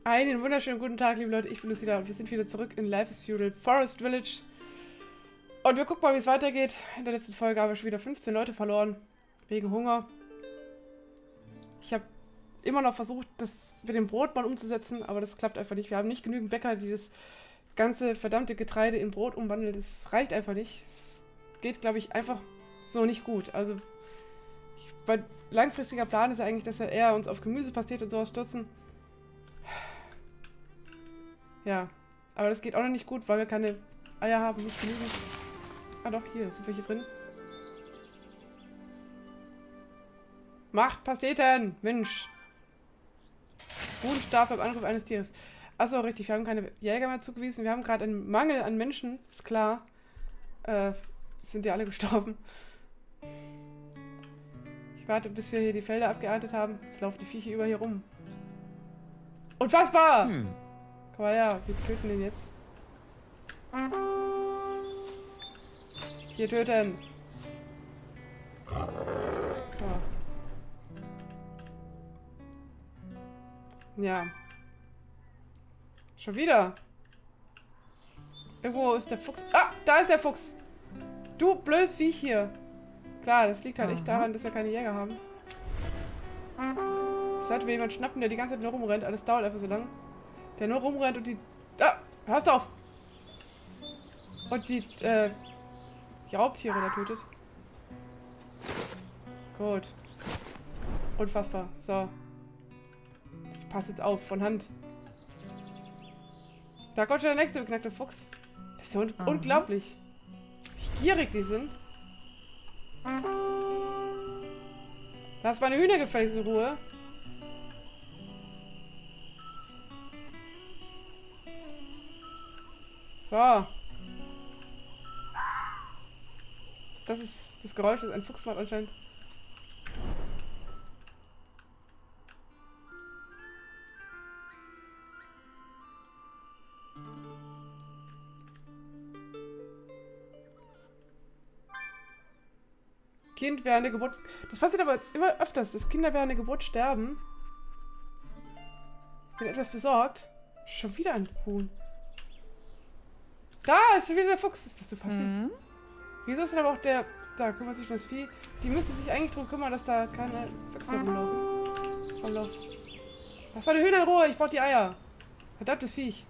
Einen wunderschönen guten Tag, liebe Leute. Ich bin Lucida und wir sind wieder zurück in Life is Feudal Forest Village. Und wir gucken mal, wie es weitergeht. In der letzten Folge haben wir schon wieder 15 Leute verloren. Wegen Hunger. Ich habe immer noch versucht, das mit dem Brot mal umzusetzen, aber das klappt einfach nicht. Wir haben nicht genügend Bäcker, die das ganze verdammte Getreide in Brot umwandeln. Das reicht einfach nicht. Es geht, glaube ich, einfach so nicht gut. Also, mein langfristiger Plan ist ja eigentlich, dass wir eher uns auf Gemüsepastete und sowas stürzen. Ja, aber das geht auch noch nicht gut, weil wir keine Eier haben, nicht genügend. Ah doch, hier sind welche drin. Macht Pasteten! Mensch! Ruhenstab beim Angriff eines Tieres. Achso, richtig, wir haben keine Jäger mehr zugewiesen. Wir haben gerade einen Mangel an Menschen, ist klar. Sind ja alle gestorben. Ich warte, bis wir hier die Felder abgeerntet haben. Jetzt laufen die Viecher über hier rum. Unfassbar! Komm mal her, wir töten den jetzt. Hier töten. Oh. Ja. Schon wieder. Irgendwo ist der Fuchs. Ah, da ist der Fuchs. Du blödes Viech hier. Klar, das liegt halt echt daran, dass wir keine Jäger haben. Sollte mir jemand schnappen, der die ganze Zeit nur rumrennt. Alles dauert einfach so lang. Der nur rumrennt und die... Ah, hörst du auf! Und die Raubtiere da tötet. Gut. Unfassbar. So. Ich passe jetzt auf, von Hand. Da kommt schon der nächste beknackte Fuchs. Das ist ja unglaublich. Wie gierig die sind. Lass meine Hühner gefälligst in Ruhe. So. Das ist das Geräusch, das ein Fuchs macht anscheinend. Kind während der Geburt... Das passiert aber jetzt immer öfters, dass Kinder während der Geburt sterben. Bin etwas besorgt. Schon wieder ein Huhn. Da ist schon wieder der Fuchs. Ist das zu fassen? Wieso ist denn aber auch der... Da kümmert sich um das Vieh. Die müsste sich eigentlich darum kümmern, dass da keine Füchse rumlaufen. Was war die Hühner in Ruhe? Ich brauch die Eier. Verdammtes Viech.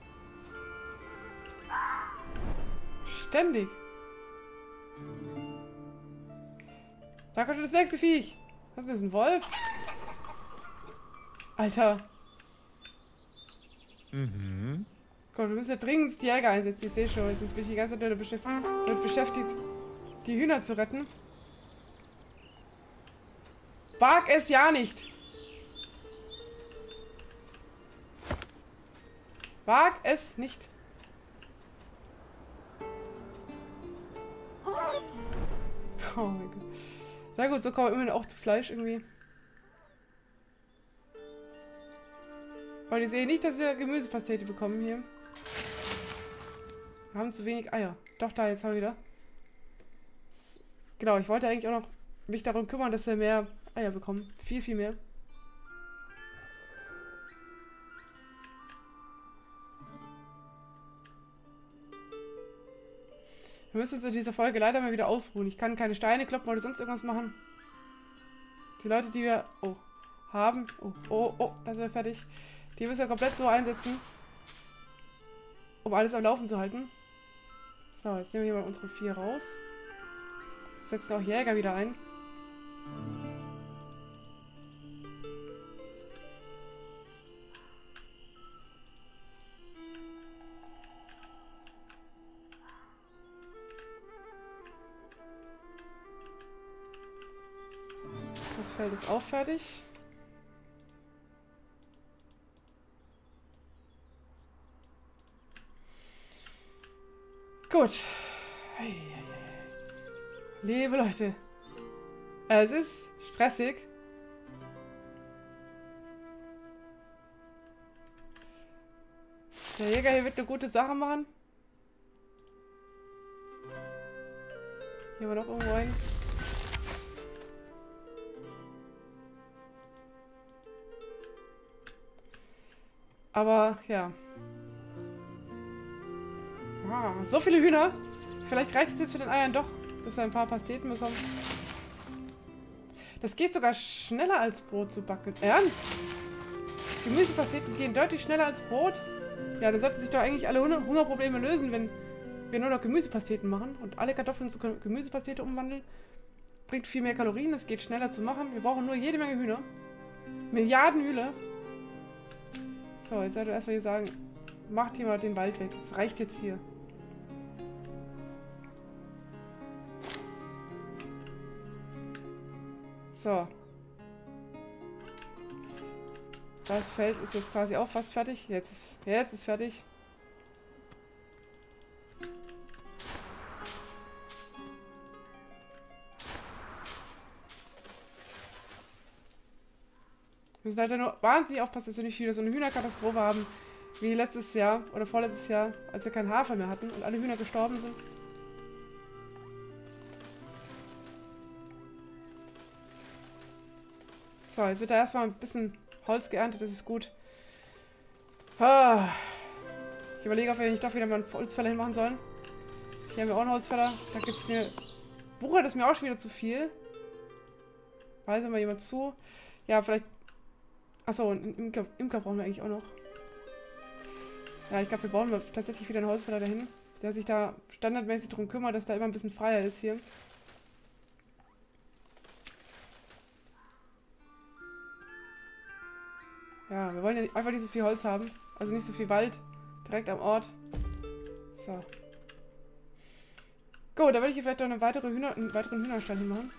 Ständig. Da kommt schon das nächste Viech. Was ist das, ein Wolf? Alter. Gott, wir müssen ja dringend die Jäger einsetzen. Ich sehe schon. Sonst bin ich die ganze Zeit damit beschäftigt, die Hühner zu retten. Wag es ja nicht. Wag es nicht. Oh mein Gott. Na gut, so kommen wir immerhin auch zu Fleisch irgendwie. Aber die sehen nicht, dass wir Gemüsepastete bekommen hier. Wir haben zu wenig Eier. Doch, da, jetzt haben wir wieder. Genau, ich wollte eigentlich auch noch mich darum kümmern, dass wir mehr Eier bekommen. Viel, viel mehr. Wir müssen uns in dieser Folge leider mal wieder ausruhen. Ich kann keine Steine kloppen oder sonst irgendwas machen. Die Leute, die wir haben... Oh, da sind wir fertig. Die müssen wir komplett so einsetzen, um alles am Laufen zu halten. So, jetzt nehmen wir hier mal unsere 4 raus. Setzen auch Jäger wieder ein. Das Feld ist auch fertig. Gut. Liebe Leute. Es ist stressig. Der Jäger hier wird eine gute Sache machen. Hier haben wir noch irgendwo einen. Aber, ja. Ah, so viele Hühner. Vielleicht reicht es jetzt für den Eiern doch, dass wir ein paar Pasteten bekommen. Das geht sogar schneller als Brot zu backen. Ernst? Gemüsepasteten gehen deutlich schneller als Brot? Ja, dann sollten sich doch eigentlich alle Hungerprobleme lösen, wenn wir nur noch Gemüsepasteten machen und alle Kartoffeln zu Gemüsepastete umwandeln. Bringt viel mehr Kalorien, es geht schneller zu machen. Wir brauchen nur jede Menge Hühner. Milliarden Hühner. So, jetzt sollte erstmal hier sagen, macht hier mal den Wald weg. Das reicht jetzt hier. So. Das Feld ist jetzt quasi auch fast fertig. Jetzt ist fertig. Wir müssen halt nur wahnsinnig aufpassen, dass wir nicht wieder so eine Hühnerkatastrophe haben, wie letztes Jahr oder vorletztes Jahr, als wir keinen Hafer mehr hatten und alle Hühner gestorben sind. So, jetzt wird da erstmal ein bisschen Holz geerntet, das ist gut. Ah. Ich überlege, ob wir nicht doch wieder mal einen Holzfäller hinmachen sollen. Hier haben wir auch einen Holzfäller. Da gibt es mir... Wuchert ist mir auch schon wieder zu viel. Weise mal jemand zu. Ja, vielleicht... Achso, einen Imker brauchen wir eigentlich auch noch. Ja, ich glaube, wir brauchen tatsächlich wieder einen Holzfäller dahin, der sich da standardmäßig darum kümmert, dass da immer ein bisschen freier ist hier. Ja, wir wollen ja einfach nicht so viel Holz haben. Also nicht so viel Wald direkt am Ort. So. Gut, da würde ich hier vielleicht noch einen weiteren Hühnerstall hinmachen.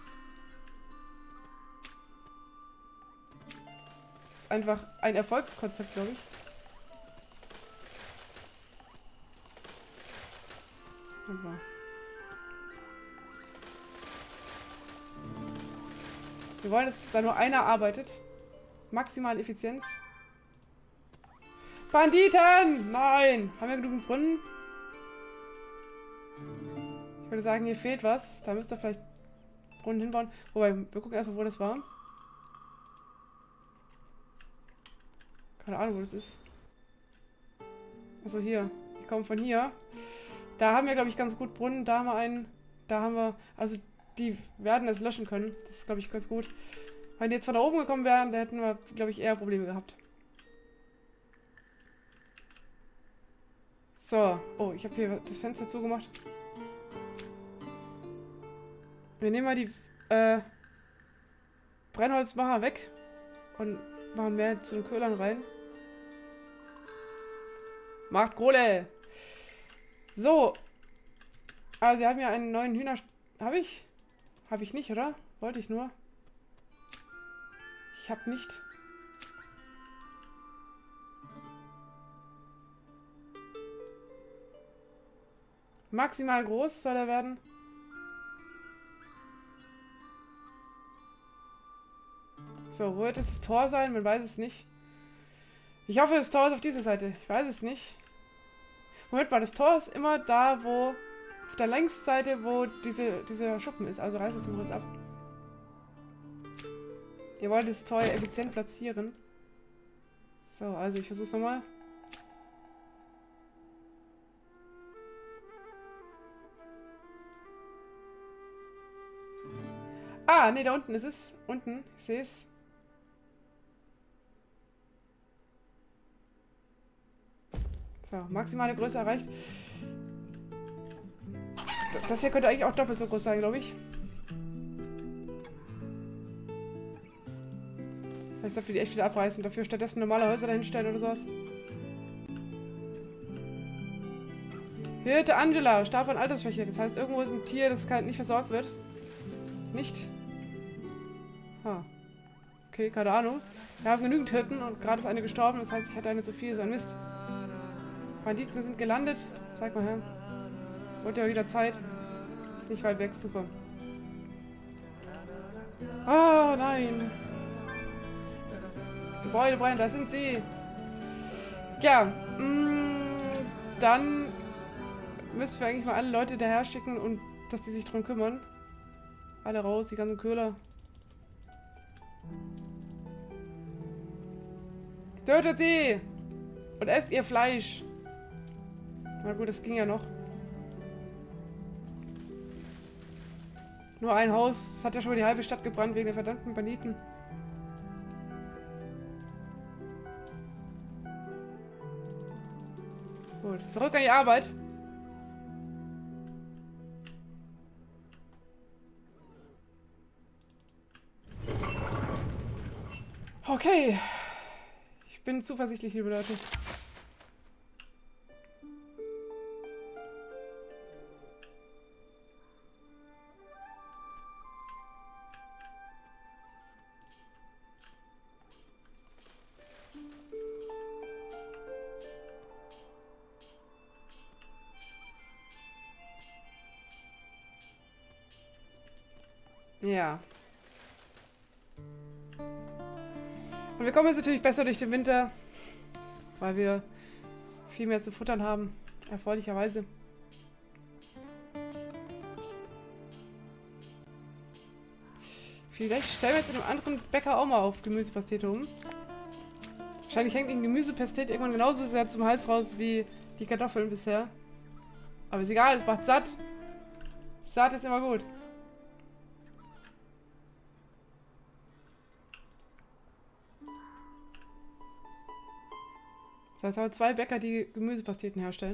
Das ist einfach ein Erfolgskonzept, glaube ich. Wir wollen, dass da nur einer arbeitet. Maximale Effizienz. Banditen! Nein! Haben wir genug Brunnen? Ich würde sagen, hier fehlt was. Da müsst ihr vielleicht Brunnen hinbauen. Wobei, wir gucken erstmal, wo das war. Keine Ahnung, wo das ist. Achso, hier. Ich komme von hier. Da haben wir, glaube ich, ganz gut Brunnen. Da haben wir einen. Da haben wir... Also, die werden es löschen können. Das ist, glaube ich, ganz gut. Wenn die jetzt von da oben gekommen wären, da hätten wir, glaube ich, eher Probleme gehabt. So. Oh, ich habe hier das Fenster zugemacht. Wir nehmen mal die Brennholzmacher weg und machen mehr zu den Köhlern rein. Macht Kohle! So. Also wir haben ja einen neuen Hühner... Habe ich? Habe ich nicht, oder? Wollte ich nur. Ich habe nicht. Maximal groß soll er werden. So, wo wird jetzt das Tor sein? Man weiß es nicht. Ich hoffe, das Tor ist auf dieser Seite. Ich weiß es nicht. Moment mal, das Tor ist immer da, wo... Auf der Längsseite, wo dieser Schuppen ist. Also reiß es nur kurz ab. Ihr wollt das Tor effizient platzieren. So, also ich versuch's nochmal. Ah, nee, da unten ist es. Unten, ich sehe es. So, maximale Größe erreicht. Das hier könnte eigentlich auch doppelt so groß sein, glaube ich. Vielleicht dafür die echt wieder abreißen. Dafür stattdessen normale Häuser dahinstellen oder sowas. Hirte Angela, starb an Altersschwäche. Das heißt, irgendwo ist ein Tier, das nicht versorgt wird. Nicht? Ah. Okay, keine Ahnung. Wir haben genügend Hirten und gerade ist eine gestorben. Das heißt, ich hatte eine zu viel. So ein Mist. Banditen sind gelandet. Zeig mal her. Wollt ihr wieder Zeit? Ist nicht weit weg. Super. Oh, nein. Gebäude brennen, da sind sie. Ja, dann müssen wir eigentlich mal alle Leute daher schicken und dass die sich drum kümmern. Alle raus, die ganzen Köhler. Tötet sie! Und esst ihr Fleisch. Na gut, das ging ja noch. Nur ein Haus. Es hat ja schon mal die halbe Stadt gebrannt wegen der verdammten Banditen. Gut, zurück an die Arbeit. Okay. Ich bin zuversichtlich, liebe Leute. Ja. Und wir kommen jetzt natürlich besser durch den Winter, weil wir viel mehr zu futtern haben, erfreulicherweise. Vielleicht stellen wir jetzt in einem anderen Bäcker auch mal auf Gemüsepastete um. Wahrscheinlich hängt die Gemüsepastete irgendwann genauso sehr zum Hals raus wie die Kartoffeln bisher. Aber ist egal, es macht satt. Satt ist immer gut. Das heißt, haben wir 2 Bäcker, die Gemüsepasteten herstellen.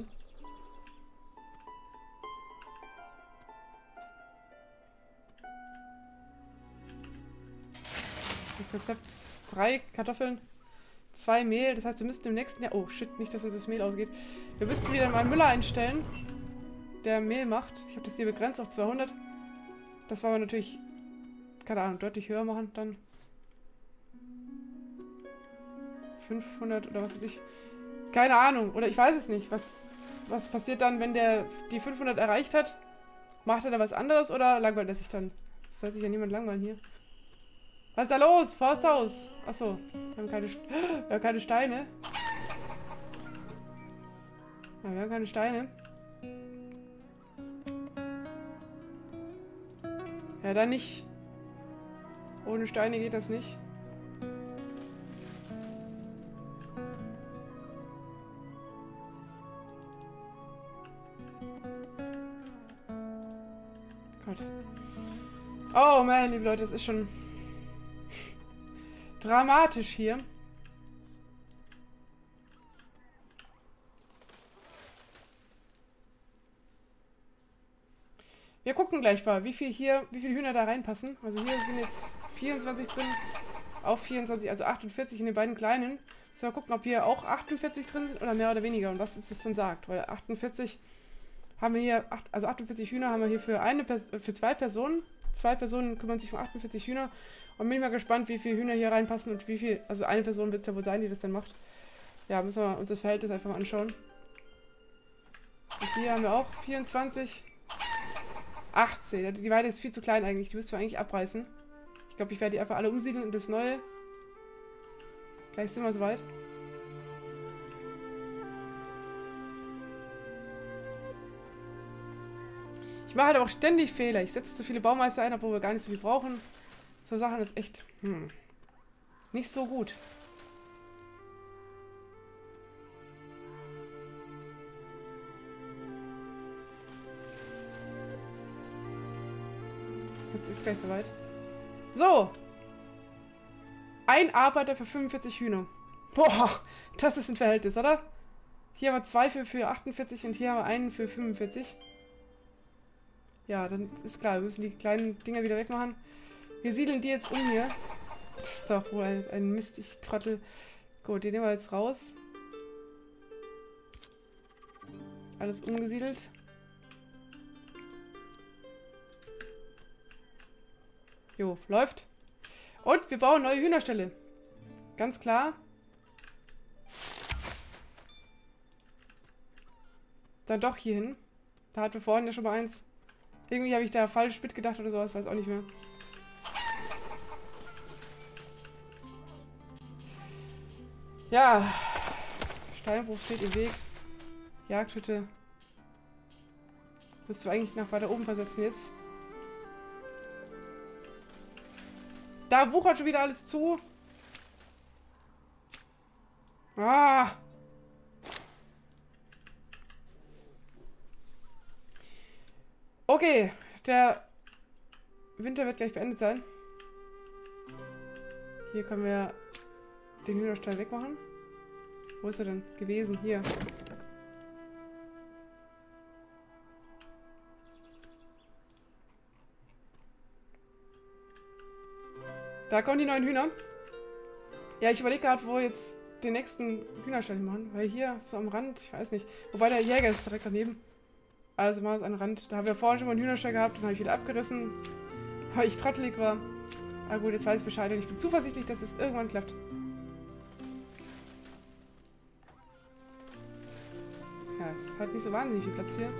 Das Rezept ist 3 Kartoffeln, 2 Mehl. Das heißt, wir müssten im nächsten Jahr... Oh, shit, nicht, dass uns das Mehl ausgeht. Wir müssten wieder mal einen Müller einstellen, der Mehl macht. Ich habe das hier begrenzt auf 200. Das wollen wir natürlich, keine Ahnung, deutlich höher machen dann. 500 oder was weiß ich. Keine Ahnung. Oder ich weiß es nicht. Was passiert dann, wenn der die 500 erreicht hat? Macht er da was anderes oder langweilt er sich dann? Das soll sich ja niemand langweilen hier. Was ist da los? Forsthaus. Achso. Wir haben keine Steine. Ja, wir haben keine Steine. Ja, dann nicht. Ohne Steine geht das nicht. Gott. Oh man, liebe Leute, das ist schon dramatisch hier. Wir gucken gleich mal, wie viele Hühner da reinpassen. Also hier sind jetzt 24 drin, auf 24, also 48 in den beiden kleinen. So, mal gucken, ob hier auch 48 drin sind oder mehr oder weniger und was es das dann sagt. Weil 48 haben wir hier, also 48 Hühner haben wir hier für 2 Personen. 2 Personen kümmern sich um 48 Hühner. Und bin ich mal gespannt, wie viele Hühner hier reinpassen und wie viel, also eine Person wird es ja wohl sein, die das dann macht. Ja, müssen wir uns das Verhältnis einfach mal anschauen. Und hier haben wir auch 24, 18. Die Weide ist viel zu klein eigentlich, die müssten wir eigentlich abreißen. Ich glaube, ich werde die einfach alle umsiedeln und das Neue. Gleich sind wir soweit. Ich mache halt auch ständig Fehler. Ich setze zu viele Baumeister ein, obwohl wir gar nicht so viel brauchen. So Sachen ist echt nicht so gut. Jetzt ist gleich soweit. So. Ein Arbeiter für 45 Hühner. Boah, das ist ein Verhältnis, oder? Hier haben wir 2 für 48 und hier haben wir einen für 45. Ja, dann ist klar, wir müssen die kleinen Dinger wieder wegmachen. Wir siedeln die jetzt um hier. Das ist doch wohl ein Mist, ich Trottel. Gut, die nehmen wir jetzt raus. Alles umgesiedelt. Jo, läuft. Und wir bauen neue Hühnerställe. Ganz klar. Dann doch hier hin. Da hatten wir vorhin ja schon mal eins. Irgendwie habe ich da falsch mitgedacht oder sowas, weiß auch nicht mehr. Ja. Steinbruch steht im Weg. Jagdhütte. Müsst du eigentlich nach weiter oben versetzen jetzt. Da wuchert schon wieder alles zu. Ah. Okay, der Winter wird gleich beendet sein. Hier können wir den Hühnerstall wegmachen. Wo ist er denn gewesen? Hier. Da kommen die neuen Hühner. Ja, ich überlege gerade, wo jetzt den nächsten Hühnerstall machen. Weil hier so am Rand, ich weiß nicht. Wobei der Jäger ist direkt daneben. Also mal so an den Rand. Da haben wir vorher schon mal einen Hühnerstall gehabt. Dann habe ich wieder abgerissen. Weil ich trottelig war. Aber gut, jetzt weiß ich Bescheid. Und ich bin zuversichtlich, dass es irgendwann klappt. Ja, es hat nicht so wahnsinnig viel Platz hier.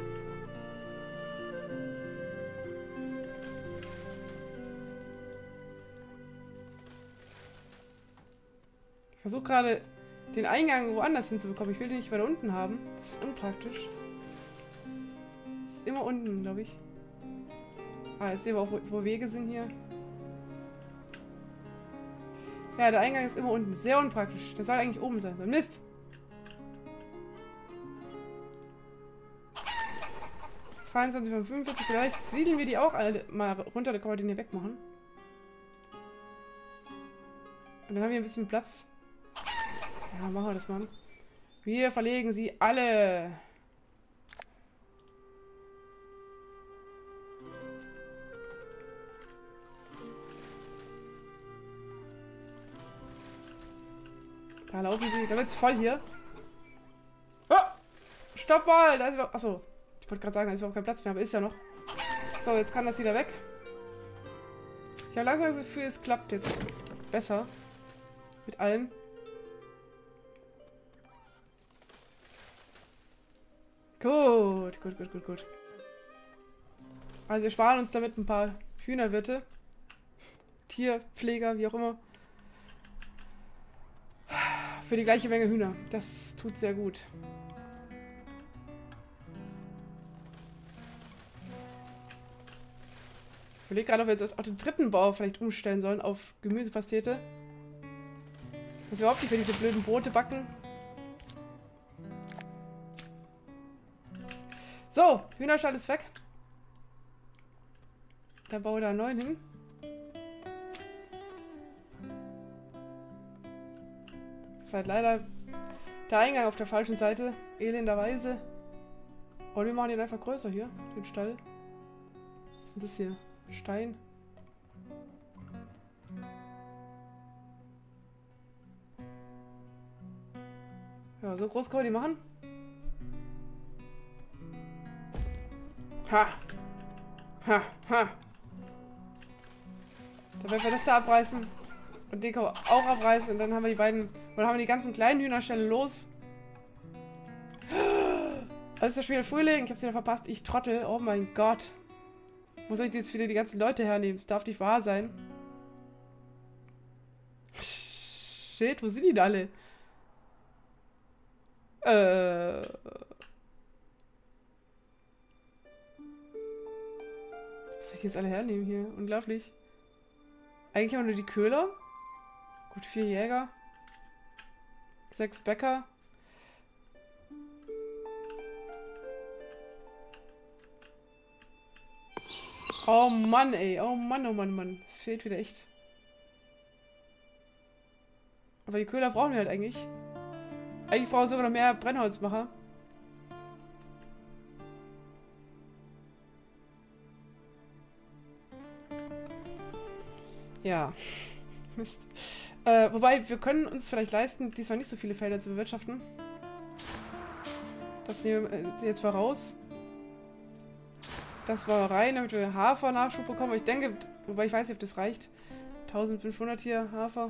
Ich versuche gerade den Eingang woanders hinzubekommen. Ich will den nicht weiter unten haben. Das ist unpraktisch. Das ist immer unten, glaube ich. Ah, jetzt sehen wir auch, wo Wege sind hier. Ja, der Eingang ist immer unten. Sehr unpraktisch. Der soll eigentlich oben sein. Mist! 22 von 45. Vielleicht siedeln wir die auch alle mal runter. Da können wir den hier wegmachen. Und dann haben wir ein bisschen Platz. Ja, machen wir das mal. Wir verlegen sie alle. Da laufen sie. Da wird's voll hier. Oh! Stopp mal! Da ist überhaupt... Achso. Ich wollte gerade sagen, da ist überhaupt kein Platz mehr, aber ist ja noch. So, jetzt kann das wieder weg. Ich habe langsam das Gefühl, es klappt jetzt besser. Mit allem. Gut, gut, gut, gut, gut. Also wir sparen uns damit ein paar Hühnerwirte. Tierpfleger, wie auch immer. Für die gleiche Menge Hühner. Das tut sehr gut. Ich überlege gerade, ob wir jetzt auch den dritten Bau vielleicht umstellen sollen auf Gemüsepastete. Dass wir überhaupt nicht für diese blöden Brote backen. So, Hühnerstall ist weg. Dann baue ich da einen neuen hin. Ist halt leider der Eingang auf der falschen Seite. Elenderweise. Und wir machen den einfach größer hier, den Stall. Was ist denn das hier? Stein. Ja, so groß kann man die machen. Ha! Ha! Ha! Dann werden wir das da abreißen. Und den können wir auch abreißen. Und dann haben wir die beiden... Und dann haben wir die ganzen kleinen Hühnerställe los. Es ist ja schon wieder Frühling. Ich hab's wieder verpasst. Ich trottel. Oh mein Gott. Wo soll ich jetzt wieder die ganzen Leute hernehmen? Das darf nicht wahr sein. Shit, wo sind die denn alle? Was soll ich jetzt alle hernehmen hier? Unglaublich. Eigentlich haben wir nur die Köhler. Gut, 4 Jäger. 6 Bäcker. Oh Mann, ey. Oh Mann, oh Mann, Mann. Es fehlt wieder echt. Aber die Köhler brauchen wir halt eigentlich. Eigentlich brauchen wir sogar noch mehr Brennholzmacher. Ja. Mist. Wobei, wir können uns vielleicht leisten, diesmal nicht so viele Felder zu bewirtschaften. Das nehmen wir jetzt mal raus. Das war rein, damit wir Hafer-Nachschub bekommen. Ich denke, wobei ich weiß nicht, ob das reicht. 1500 hier Hafer.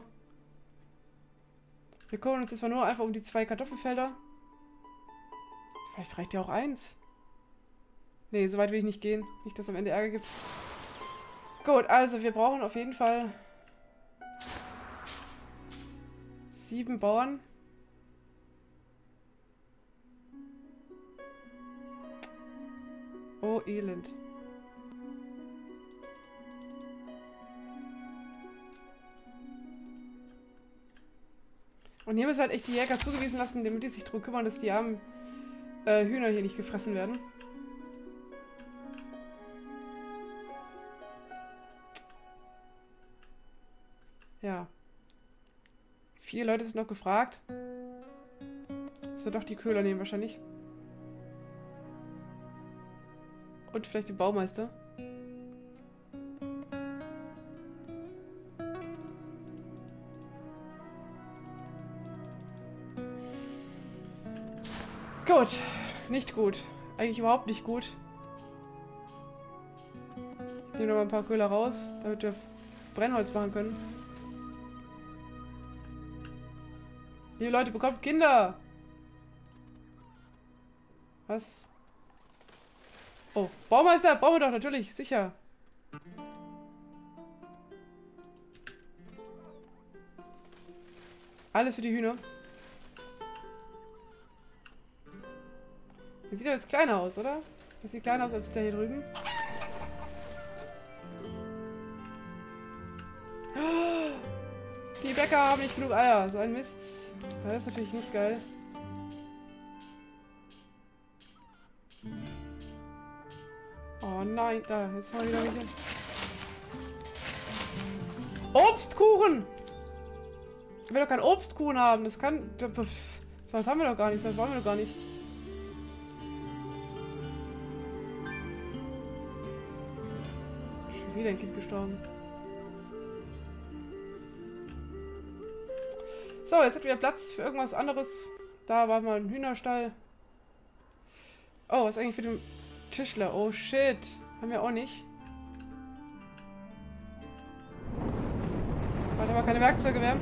Wir kümmern uns jetzt mal nur einfach um die 2 Kartoffelfelder. Vielleicht reicht ja auch 1. Nee, so weit will ich nicht gehen. Nicht, dass es am Ende Ärger gibt. Gut, also wir brauchen auf jeden Fall 7 Bauern. Oh, Elend. Und hier müssen halt echt die Jäger zugewiesen lassen, damit die sich darum kümmern, dass die armen Hühner hier nicht gefressen werden. Ja. 4 Leute sind noch gefragt. So doch die Köhler nehmen wahrscheinlich. Und vielleicht den Baumeister. Gut. Nicht gut. Eigentlich überhaupt nicht gut. Ich nehme noch mal ein paar Köhler raus, damit wir Brennholz machen können. Liebe Leute, bekommt Kinder! Was? Oh, Baumeister, brauchen wir doch natürlich, sicher. Alles für die Hühner. Der sieht doch jetzt kleiner aus, oder? Der sieht kleiner aus als der hier drüben. Die Bäcker haben nicht genug Eier. So ein Mist. Ja, das ist natürlich nicht geil. Oh nein, da, jetzt haben wir wieder welche. Obstkuchen! Ich will doch keinen Obstkuchen haben. Das kann... So was haben wir doch gar nicht. Das wollen wir doch gar nicht. Schon wieder ein Kind gestorben. So, jetzt hätten wir Platz für irgendwas anderes. Da war mal ein Hühnerstall. Oh, was ist eigentlich für den Tischler? Oh shit. Haben wir auch nicht. Warte mal, keine Werkzeuge mehr.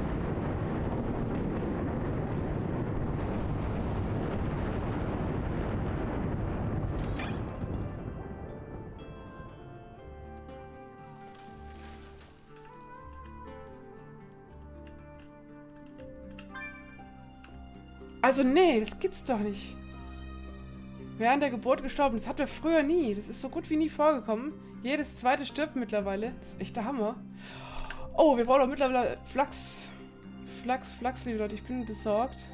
Also nee, das gibt's doch nicht. Während der Geburt gestorben. Das hatten wir früher nie. Das ist so gut wie nie vorgekommen. Jedes zweite stirbt mittlerweile. Das ist echt der Hammer. Oh, wir brauchen doch mittlerweile Flachs. Flachs, liebe Leute. Ich bin besorgt.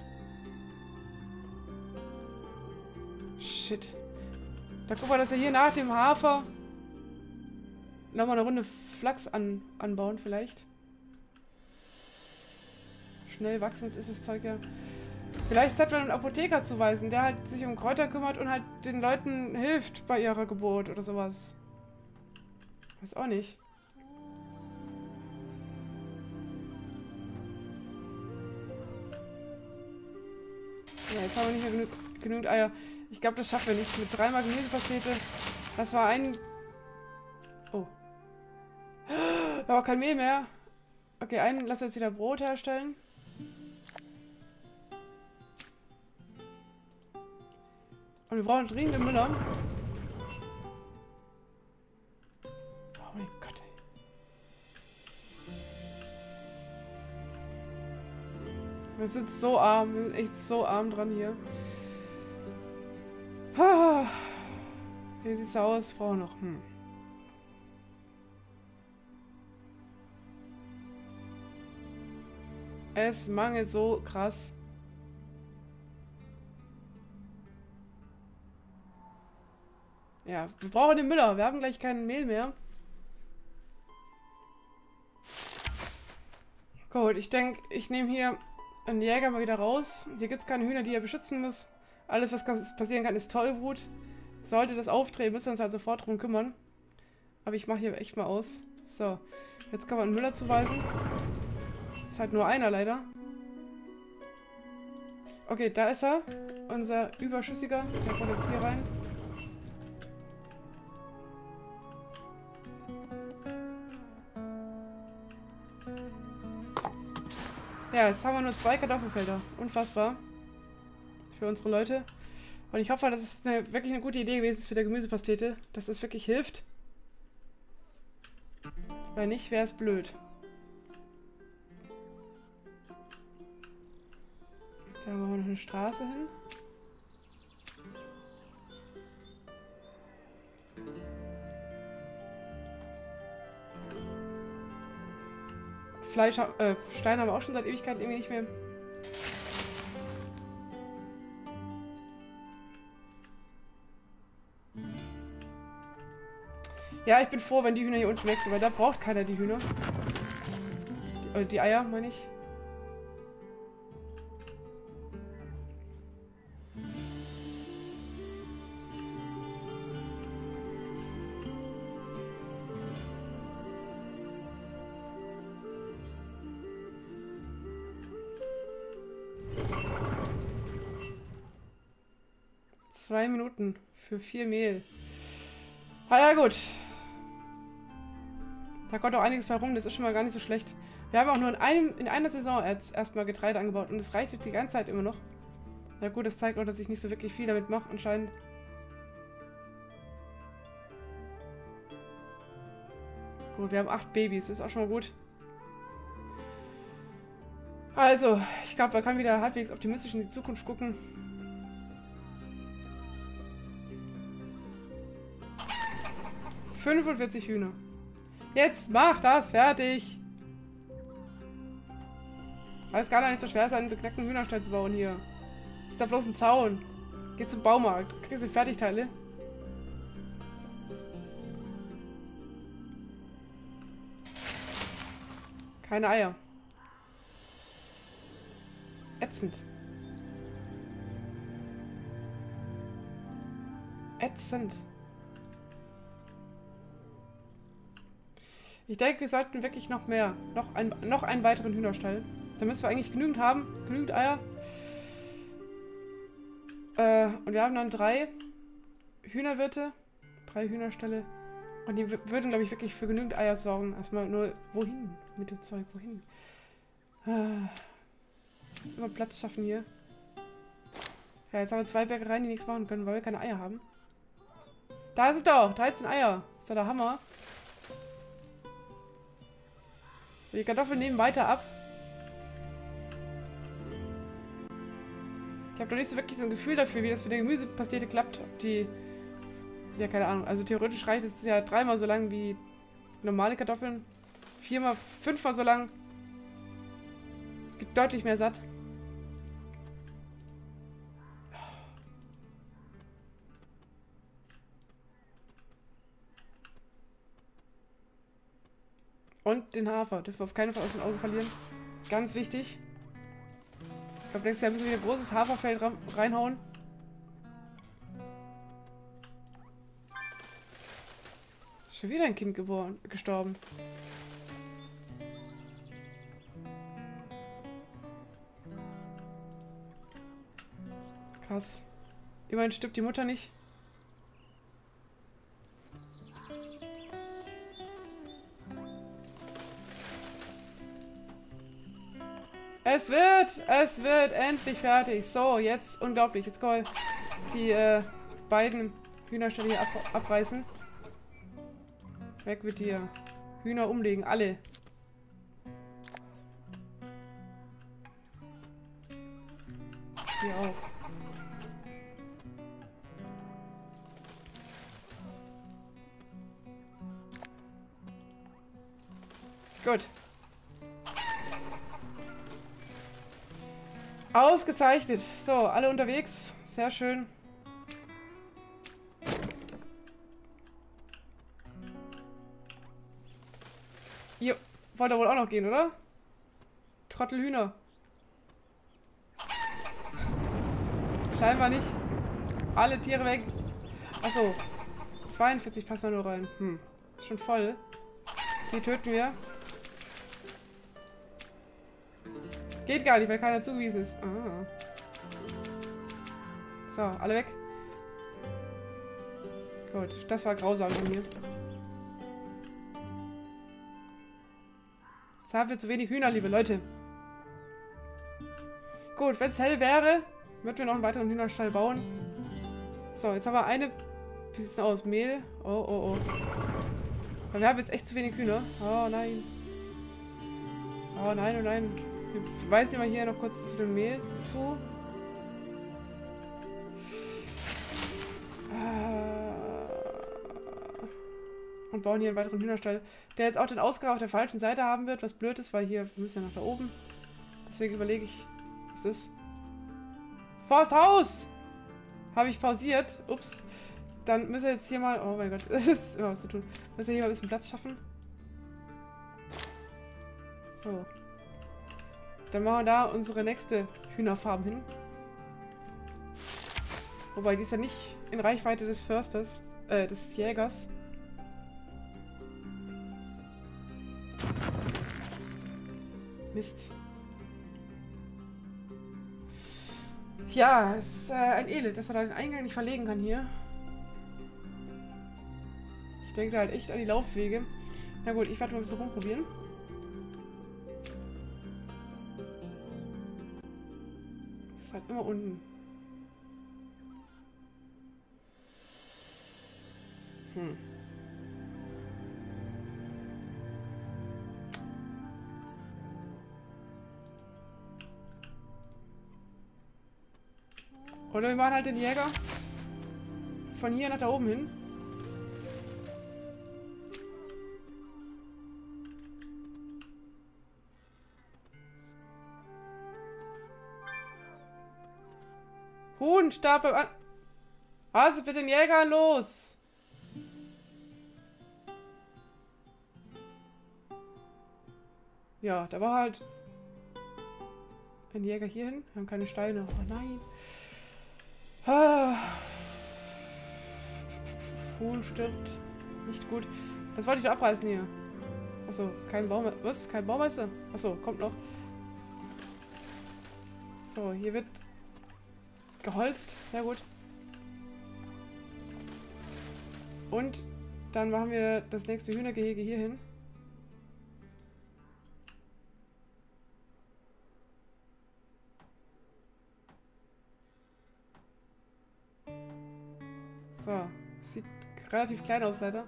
Shit. Da guck mal, dass wir hier nach dem Hafer nochmal eine Runde Flachs anbauen vielleicht. Schnell wachsend ist das Zeug ja. Vielleicht hat man einen Apotheker zuweisen, der halt sich um Kräuter kümmert und halt den Leuten hilft bei ihrer Geburt oder sowas. Weiß auch nicht. Ja, jetzt haben wir nicht mehr genug Eier. Ich glaube, das schaffen wir nicht. Mit 3 Gemüsepastete. Das war ein... Oh. Aber kein Mehl mehr. Okay, lass jetzt wieder Brot herstellen. Und wir brauchen dringend den Müller. Oh mein Gott, ey. Wir sind so arm. Wir sind echt so arm dran hier. Wie sieht's aus? Brauchen wir noch. Es mangelt so krass. Ja, wir brauchen den Müller. Wir haben gleich kein Mehl mehr. Gut, ich denke, ich nehme hier einen Jäger mal wieder raus. Hier gibt es keine Hühner, die er beschützen muss. Alles, was passieren kann, ist Tollwut. Sollte das auftreten, müssen wir uns halt sofort drum kümmern. Aber ich mache hier echt mal aus. So, jetzt kann man einen Müller zuweisen. Ist halt nur einer leider. Okay, da ist er. Unser Überschüssiger. Der kommt jetzt hier rein. Ja, jetzt haben wir nur 2 Kartoffelfelder. Unfassbar. Für unsere Leute. Und ich hoffe, das ist wirklich eine gute Idee gewesen für der Gemüsepastete. Dass das wirklich hilft. Weil nicht, wäre es blöd. Da machen wir noch eine Straße hin. Stein haben wir auch schon seit Ewigkeiten irgendwie nicht mehr. Ja, ich bin froh, wenn die Hühner hier unten wechseln, weil da braucht keiner die Hühner. Die Eier, meine ich. Zwei Minuten für 4 Mehl. Ah ja, gut. Da kommt auch einiges bei rum, das ist schon mal gar nicht so schlecht. Wir haben auch nur in einer Saison jetzt erstmal Getreide angebaut und es reicht die ganze Zeit immer noch. Na gut, das zeigt auch, dass ich nicht so wirklich viel damit mache, anscheinend. Gut, wir haben 8 Babys, das ist auch schon mal gut. Also, ich glaube, man kann wieder halbwegs optimistisch in die Zukunft gucken. ...45 Hühner. Jetzt mach das fertig! Aber es kann doch nicht so schwer sein, einen beknackten Hühnerstall zu bauen hier. Ist da bloß ein Zaun. Geh zum Baumarkt. Kriegst du Fertigteile? Keine Eier. Ätzend. Ätzend. Ich denke, wir sollten wirklich noch mehr. Noch einen weiteren Hühnerstall. Da müssen wir eigentlich genügend haben. Genügend Eier. Und wir haben dann 3 Hühnerwirte. 3 Hühnerställe. Und die würden, glaube ich, wirklich für genügend Eier sorgen. Erstmal nur, wohin mit dem Zeug? Wohin? Jetzt immer Platz schaffen hier. Ja, jetzt haben wir 2 Bäckereien, die nichts machen können, weil wir keine Eier haben. Da sind doch 13 Eier. Ist doch der Hammer. Die Kartoffeln nehmen weiter ab. Ich habe noch nicht so wirklich so ein Gefühl dafür, wie das mit der Gemüsepastete klappt. Ob die... Ja, keine Ahnung. Also theoretisch reicht es ja 3-mal so lang wie normale Kartoffeln. 4-mal, 5-mal so lang. Es gibt deutlich mehr satt. Und den Hafer. Dürfen wir auf keinen Fall aus den Augen verlieren. Ganz wichtig. Ich glaube, nächstes Jahr müssen wir wieder ein großes Haferfeld reinhauen. Ist schon wieder ein Kind gestorben. Krass. Immerhin stirbt die Mutter nicht. Es wird endlich fertig. So, jetzt, unglaublich. Jetzt können wir die beiden Hühnerställe hier abreißen. Weg mit dir. Hühner umlegen, alle. Hier auch. Gut. Ausgezeichnet. So, alle unterwegs. Sehr schön. Jo, wollt ihr wohl auch noch gehen, oder? Trottelhühner. Scheinbar nicht. Alle Tiere weg. Achso. 42 passen da nur rein. Ist schon voll. Die töten wir. Geht gar nicht, weil keiner zugewiesen ist. Ah. So, alle weg. Gut, das war grausam von mir. Jetzt haben wir zu wenig Hühner, liebe Leute. Gut, wenn es hell wäre, würden wir noch einen weiteren Hühnerstall bauen. So, jetzt haben wir eine... Wie sieht's denn aus? Mehl? Oh, oh, oh. Wir haben jetzt echt zu wenig Hühner. Oh nein. Oh nein, oh nein. Wir weisen mal hier noch kurz zu dem Mehl zu. Und bauen hier einen weiteren Hühnerstall, der jetzt auch den Ausgang auf der falschen Seite haben wird, was blöd ist, weil hier, wir müssen ja nach da oben. Deswegen überlege ich, was ist das? Forsthaus! Habe ich pausiert. Ups. Dann müssen wir jetzt hier mal... Oh mein Gott, das ist immer was zu tun. Müssen wir hier mal ein bisschen Platz schaffen. So, Dann machen wir da unsere nächste Hühnerfarm hin. Wobei, die ist ja nicht in Reichweite des Försters, des Jägers. Mist. Ja, es ist ein Elend, dass man da den Eingang nicht verlegen kann hier. Ich denke halt echt an die Laufwege. Na gut, ich werde mal ein bisschen rumprobieren. Ist halt immer unten. Oder wir machen halt den Jäger von hier nach da oben hin. Huhn, starb beim An... Was ist mit den Jägern los? Ja, da war halt ein Jäger hier hin. Wir haben keine Steine. Oh nein. Ah. Huhn stirbt. Nicht gut. Das wollte ich da abreißen hier. Achso, kein Baumeister. Was? Kein Baumeister? Achso, kommt noch. So, hier wird geholzt. Sehr gut. Und dann machen wir das nächste Hühnergehege hier hin. So, sieht relativ klein aus, leider.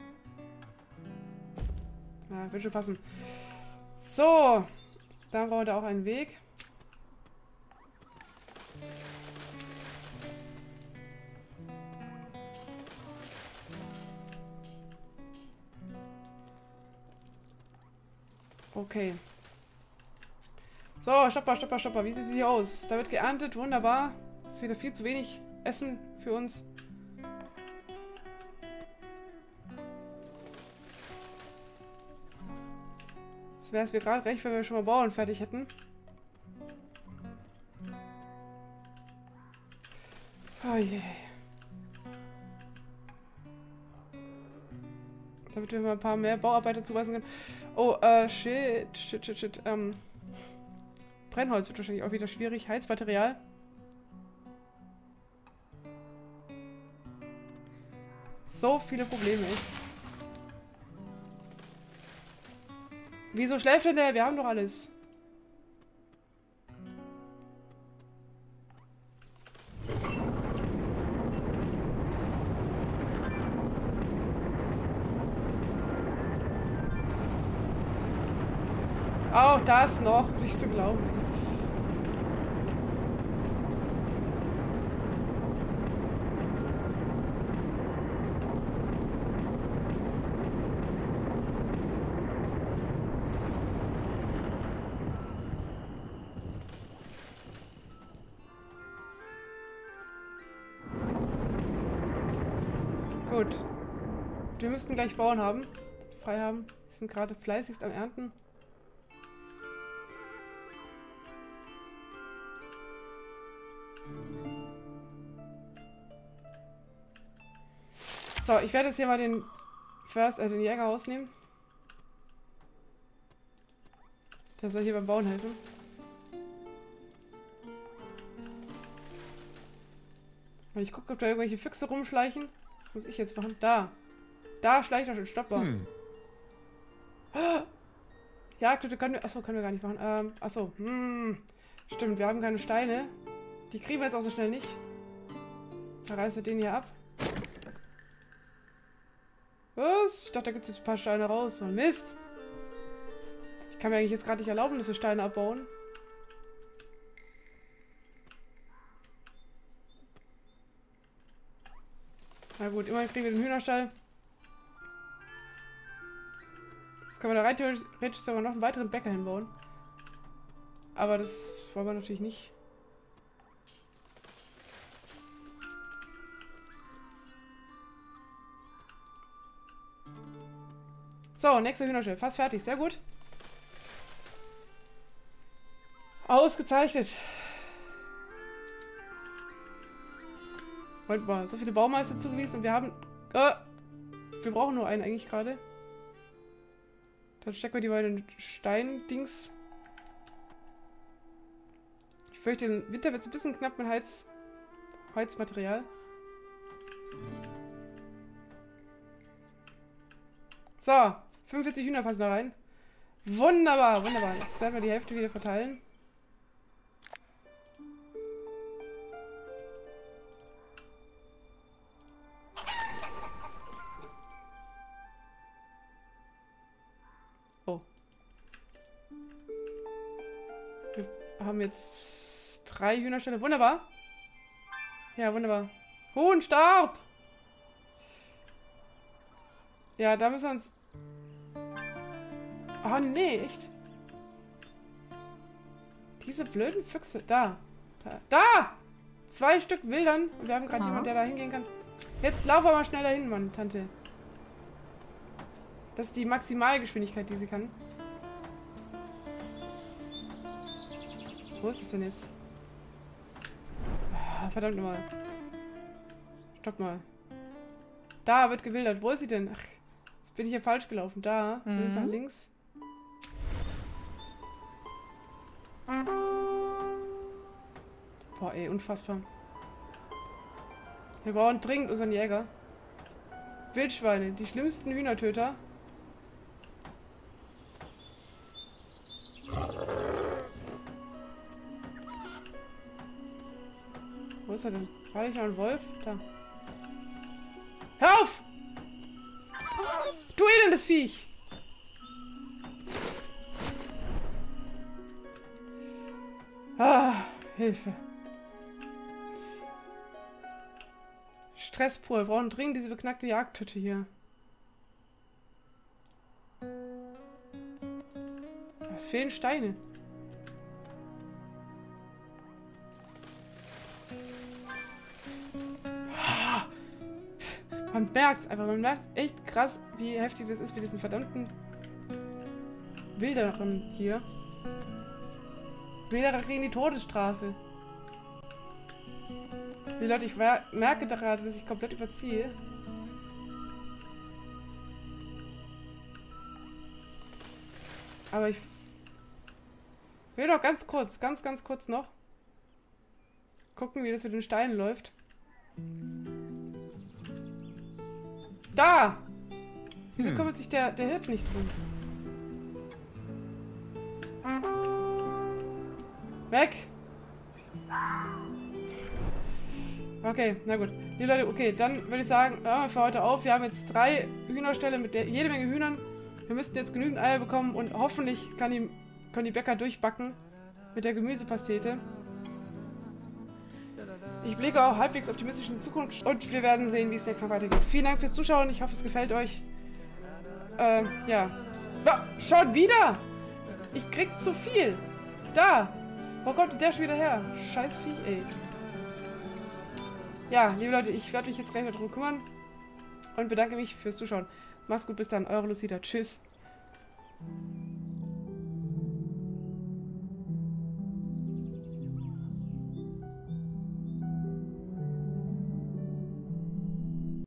Ja, wird schon passen. So, dann brauchen wir da auch einen Weg. Okay. So, stopper, stopper, stopper. Wie sieht es hier aus? Da wird geerntet, wunderbar. Das ist wieder viel zu wenig Essen für uns. Das wäre es mir gerade recht, wenn wir schon mal Bauern fertig hätten. Oh je. Damit wir mal ein paar mehr Bauarbeiter zuweisen können. Oh, shit. Brennholz wird wahrscheinlich auch wieder schwierig. Heizmaterial. So viele Probleme. Wieso schläft denn der? Wir haben doch alles. Auch das noch. Nicht zu glauben. Gut. Wir müssten gleich Bauern haben. Frei haben. Wir sind gerade fleißigst am Ernten. So, ich werde jetzt hier mal den Jäger rausnehmen. Der soll hier beim Bauen helfen. Und ich gucke, ob da irgendwelche Füchse rumschleichen. Was muss ich jetzt machen? Da. Da schleicht er schon. Stopper. Ja, können wir... Achso, können wir gar nicht machen. Achso. Stimmt, wir haben keine Steine. Die kriegen wir jetzt auch so schnell nicht. Da reißt er den hier ab. Was? Ich dachte, da gibt es jetzt ein paar Steine raus. Oh, Mist. Ich kann mir eigentlich jetzt gerade nicht erlauben, dass wir Steine abbauen. Na gut, immerhin kriegen wir den Hühnerstall. Jetzt kann man da rein theoretisch sogar noch einen weiteren Bäcker hinbauen. Aber das wollen wir natürlich nicht. So, nächster Hühnerstall. Fast fertig. Sehr gut. Ausgezeichnet. Moment mal, so viele Baumeister zugewiesen und wir haben... wir brauchen nur einen eigentlich gerade. Dann stecken wir die beiden Steindings. Ich fürchte, den Winter wird es ein bisschen knapp mit Heizmaterial. So, 45 Hühner passen da rein. Wunderbar, wunderbar. Jetzt werden wir die Hälfte wieder verteilen. Oh. Wir haben jetzt 3 Hühnerställe. Wunderbar. Ja, wunderbar. Huhn, Staub! Ja, da müssen wir uns... Oh, nee, echt? Diese blöden Füchse. Da! 2 Stück Wildern. Und wir haben gerade jemanden, der da hingehen kann. Jetzt laufen wir mal schnell dahin, Mann, Tante. Das ist die Maximalgeschwindigkeit, die sie kann. Wo ist es denn jetzt? Ah, verdammt nochmal. Stopp mal. Da wird gewildert. Wo ist sie denn? Ach, jetzt bin ich hier falsch gelaufen. Da. Wir müssen nach links. Boah, ey, unfassbar. Wir brauchen dringend unseren Jäger. Wildschweine, die schlimmsten Hühnertöter. Wo ist er denn? War nicht noch ein Wolf? Da. Hör auf! Du elendes Viech! Ah, Hilfe. Stress pur. Wir brauchen dringend diese beknackte Jagdhütte hier. Es fehlen Steine. Man merkt es einfach. Man merkt es echt krass, wie heftig das ist mit diesen verdammten Wilderern hier. Wilderer kriegen die Todesstrafe. Die Leute, ich merke gerade, dass ich komplett überziehe. Aber ich will doch ganz kurz noch gucken, wie das mit den Steinen läuft. Da! Wieso kümmert sich der Hirt nicht drum? Weg! Okay, na gut. Die Leute, okay, dann würde ich sagen, hören wir für heute auf. Wir haben jetzt 3 Hühnerställe mit jede Menge Hühnern. Wir müssten jetzt genügend Eier bekommen und hoffentlich können die Bäcker durchbacken mit der Gemüsepastete. Ich blicke auch halbwegs optimistisch in die Zukunft und wir werden sehen, wie es nächstes Mal weitergeht. Vielen Dank fürs Zuschauen. Ich hoffe, es gefällt euch. Ja. Schaut wieder! Ich krieg zu viel. Da! Wo kommt der schon wieder her? Scheiß Viech, ey. Ja, liebe Leute, ich werde mich jetzt gleich darum kümmern und bedanke mich fürs Zuschauen. Macht's gut, bis dann. Eure Lucida. Tschüss.